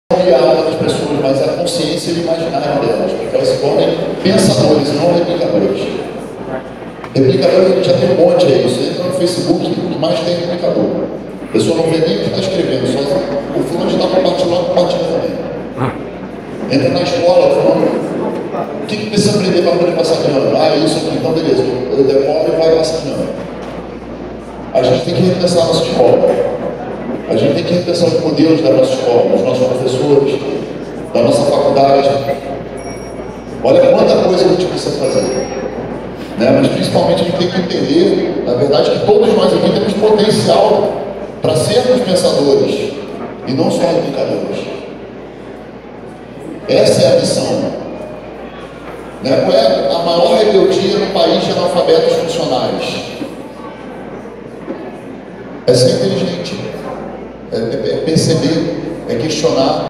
a alma das pessoas, mas a consciência e o imaginário delas, para que elas se tornem pensadores e não replicadores. Replicadores a gente já tem um monte aí. Você entra no Facebook, o que mais tem replicador. A pessoa não vê nem o que está escrevendo, só o fulano está compartilhando também. Entra na escola, falando, o que precisa aprender para poder passar de ano? Ah, isso aqui, então beleza, eu demoro e vai passar de ano. A gente tem que repensar a nossa escola. A gente tem que repensar os modelos da nossa escola, dos nossos professores, da nossa faculdade. Olha quanta coisa a gente precisa fazer. Né? Mas principalmente a gente tem que entender, na verdade, que todos nós aqui temos potencial para sermos pensadores e não só replicadores. Essa é a missão. Né? Qual é a maior rebeldia no país de analfabetos funcionais? É ser inteligente, é perceber, é questionar.